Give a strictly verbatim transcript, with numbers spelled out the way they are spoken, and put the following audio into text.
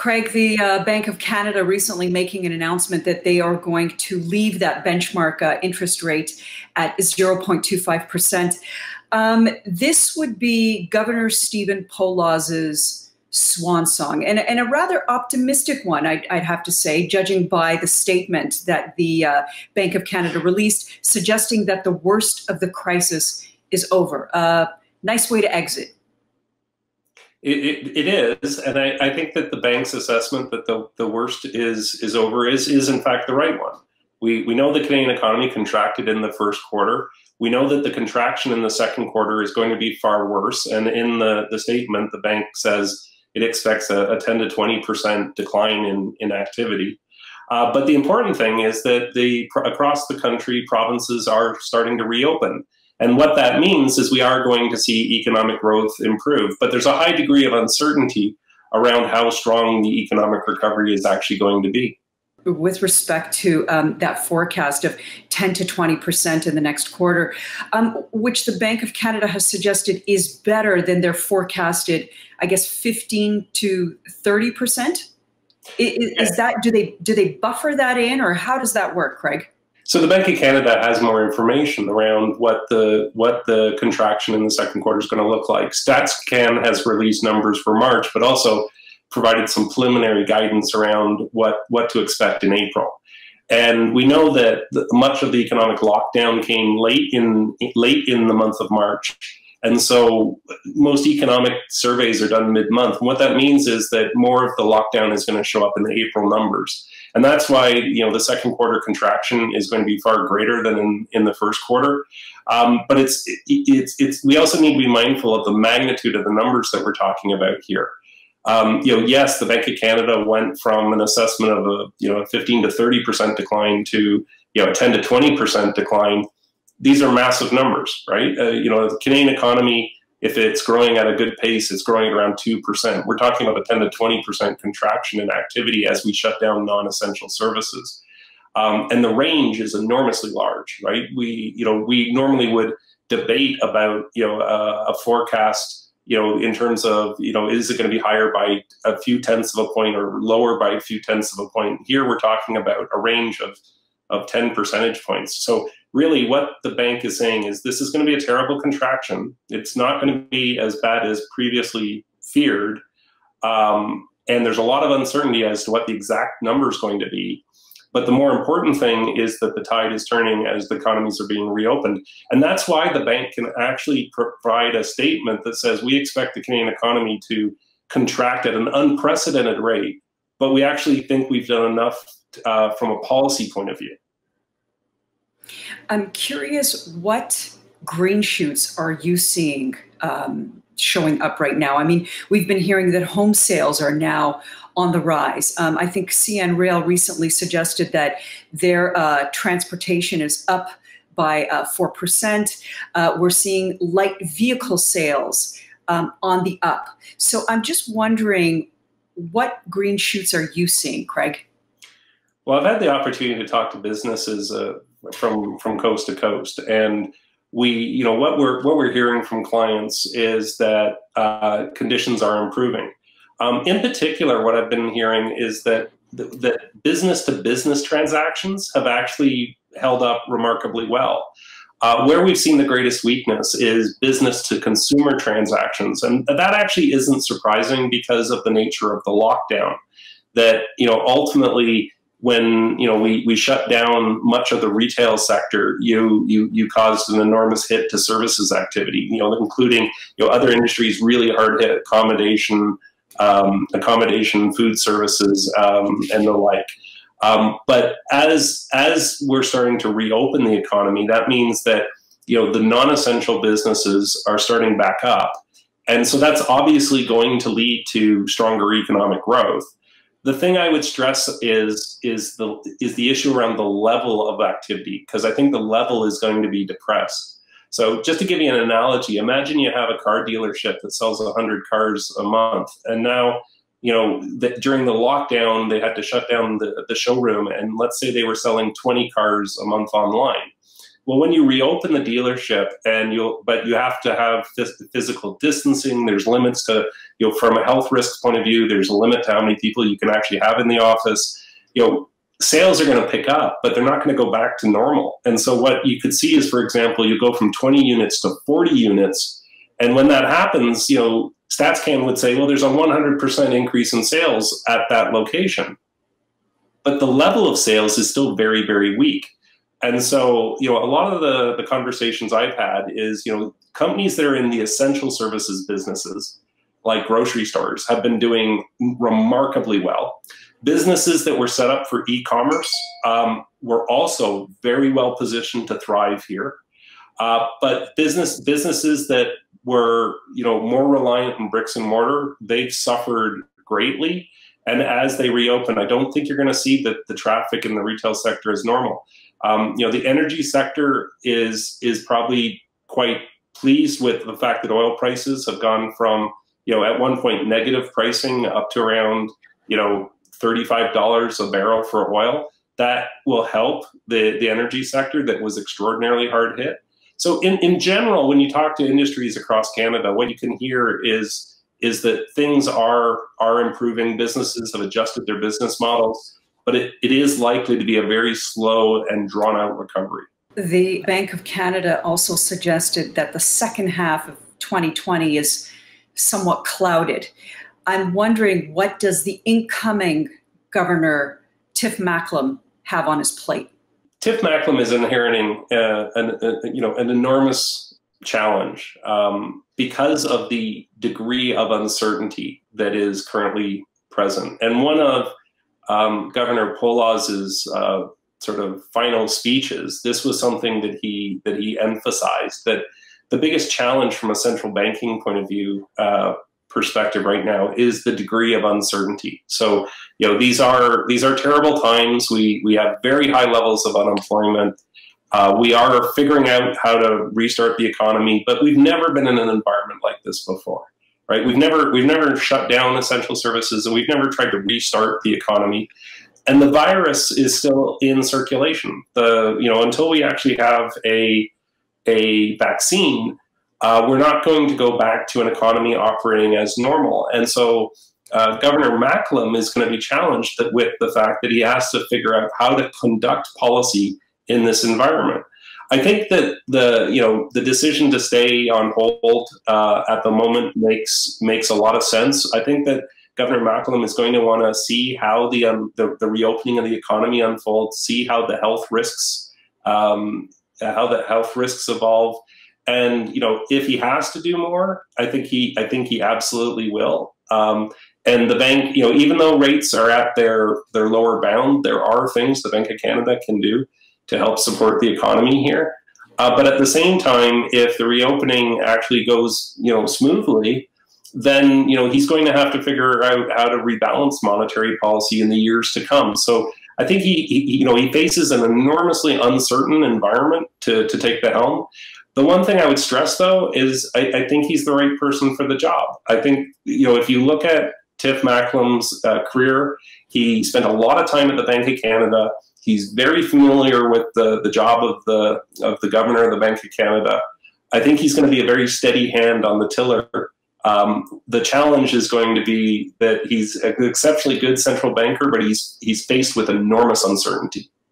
Craig, the uh, Bank of Canada recently making an announcement that they are going to leave that benchmark uh, interest rate at zero point two five percent. Um, this would be Governor Stephen Polaz's swan song, and, and a rather optimistic one, I'd, I'd have to say, judging by the statement that the uh, Bank of Canada released, suggesting that the worst of the crisis is over. Uh, nice way to exit. It, it, it is, and I, I think that the bank's assessment that the, the worst is is over is is in fact the right one. We we know the Canadian economy contracted in the first quarter. We know that the contraction in the second quarter is going to be far worse, and in the, the statement, the bank says it expects a, a ten to twenty percent decline in, in activity. Uh, but the important thing is that the across the country, provinces are starting to reopen. And what that means is we are going to see economic growth improve. But there's a high degree of uncertainty around how strong the economic recovery is actually going to be. With respect to um, that forecast of ten to twenty percent in the next quarter, um, which the Bank of Canada has suggested is better than their forecasted, I guess, fifteen to thirty percent? Is, is that, do they, do they buffer that in, or how does that work, Craig? So the Bank of Canada has more information around what the what the contraction in the second quarter is going to look like. StatsCan has released numbers for March, but also provided some preliminary guidance around what, what to expect in April. And we know that the, much of the economic lockdown came late in late in the month of March. And so most economic surveys are done mid-month. And what that means is that more of the lockdown is going to show up in the April numbers. And that's why, you know, the second quarter contraction is going to be far greater than in, in the first quarter. Um, but it's, it, it's, it's, we also need to be mindful of the magnitude of the numbers that we're talking about here. Um, you know, yes, the Bank of Canada went from an assessment of a, you know, a fifteen to thirty percent decline to, you know, a ten to twenty percent decline. These are massive numbers, right? Uh, you know, the Canadian economy, if it's growing at a good pace, it's growing at around two percent. We're talking about a ten to twenty percent contraction in activity as we shut down non-essential services. Um, and the range is enormously large, right? We, you know, we normally would debate about, you know, uh, a forecast, you know, in terms of, you know, is it going to be higher by a few tenths of a point or lower by a few tenths of a point? Here we're talking about a range of, of ten percentage points. So really what the bank is saying is this is going to be a terrible contraction. It's not going to be as bad as previously feared. Um, and there's a lot of uncertainty as to what the exact number is going to be. But the more important thing is that the tide is turning as the economies are being reopened. And that's why the bank can actually provide a statement that says we expect the Canadian economy to contract at an unprecedented rate, but we actually think we've done enough uh, from a policy point of view. I'm curious, what green shoots are you seeing um, showing up right now? I mean, we've been hearing that home sales are now on the rise. Um, I think C N Rail recently suggested that their uh, transportation is up by uh, four percent. Uh, we're seeing light vehicle sales um, on the up. So I'm just wondering, what green shoots are you seeing, Craig? Well, I've had the opportunity to talk to businesses uh, from from coast to coast, and we, you know, what we're what we're hearing from clients is that uh, conditions are improving. Um, in particular, what I've been hearing is that th that business to business transactions have actually held up remarkably well. Uh, where we've seen the greatest weakness is business to consumer transactions, and that actually isn't surprising because of the nature of the lockdown. That, you know, ultimately, when, you know, we, we shut down much of the retail sector, you, you, you caused an enormous hit to services activity, you know, including, you know, other industries really hard hit, accommodation, um, accommodation, food services, um, and the like. Um, but as, as we're starting to reopen the economy, that means that, you know, the non-essential businesses are starting back up. And so that's obviously going to lead to stronger economic growth. The thing I would stress is, is, the, is the issue around the level of activity, because I think the level is going to be depressed. So just to give you an analogy, imagine you have a car dealership that sells one hundred cars a month, and now, you know, that during the lockdown, they had to shut down the, the showroom, and let's say they were selling twenty cars a month online. Well, when you reopen the dealership and you'll, but you have to have physical distancing, there's limits to, you know, from a health risks point of view, there's a limit to how many people you can actually have in the office. You know, sales are going to pick up, but they're not going to go back to normal. And so what you could see is, for example, you go from twenty units to forty units. And when that happens, you know, StatsCan would say, well, there's a one hundred percent increase in sales at that location. But the level of sales is still very, very weak. And so, you know, a lot of the, the conversations I've had is, you know, companies that are in the essential services businesses, like grocery stores, have been doing remarkably well. Businesses that were set up for e-commerce um, were also very well positioned to thrive here. Uh, but business businesses that were, you know, more reliant on bricks and mortar, they've suffered greatly. And as they reopen, I don't think you're going to see that the traffic in the retail sector is normal. Um, you know, the energy sector is is probably quite pleased with the fact that oil prices have gone from, you know, at one point negative pricing up to around, you know, thirty-five dollars a barrel for oil. That will help the, the energy sector that was extraordinarily hard hit. So in, in general, when you talk to industries across Canada, what you can hear is is that things are are improving. Businesses have adjusted their business models, but it, it is likely to be a very slow and drawn out recovery. The Bank of Canada also suggested that the second half of twenty twenty is somewhat clouded. I'm wondering, what does the incoming Governor Tiff Macklem have on his plate? Tiff Macklem is inheriting uh, an, a, you know, an enormous challenge um, because of the degree of uncertainty that is currently present. And one of um, Governor Polaz's uh, sort of final speeches, this was something that he that he emphasized, that the biggest challenge from a central banking point of view uh, perspective right now is the degree of uncertainty. So, you know, these are these are terrible times. We we have very high levels of unemployment. Uh, we are figuring out how to restart the economy, but we've never been in an environment like this before, right? We've never we've never shut down essential services, and we've never tried to restart the economy. And the virus is still in circulation. The you know until we actually have a a vaccine, uh, we're not going to go back to an economy operating as normal. And so uh, Governor Macklem is going to be challenged that with the fact that he has to figure out how to conduct policy in this environment. I think that the you know the decision to stay on hold uh, at the moment makes makes a lot of sense. I think that Governor Macklem is going to want to see how the, um, the the reopening of the economy unfolds, see how the health risks um, how the health risks evolve, and you know if he has to do more, I think he I think he absolutely will. Um, and the bank, you know, even though rates are at their their lower bound, there are things the Bank of Canada can do to help support the economy here. Uh, but at the same time, if the reopening actually goes, you know, smoothly, then, you know, he's going to have to figure out how to rebalance monetary policy in the years to come. So I think he, he you know, he faces an enormously uncertain environment to, to take the helm. The one thing I would stress, though, is I, I think he's the right person for the job. I think, you know, if you look at Tiff Macklem's uh, career, he spent a lot of time at the Bank of Canada. He's very familiar with the, the job of the, of the governor of the Bank of Canada. I think he's going to be a very steady hand on the tiller. Um, the challenge is going to be that he's an exceptionally good central banker, but he's, he's faced with enormous uncertainty.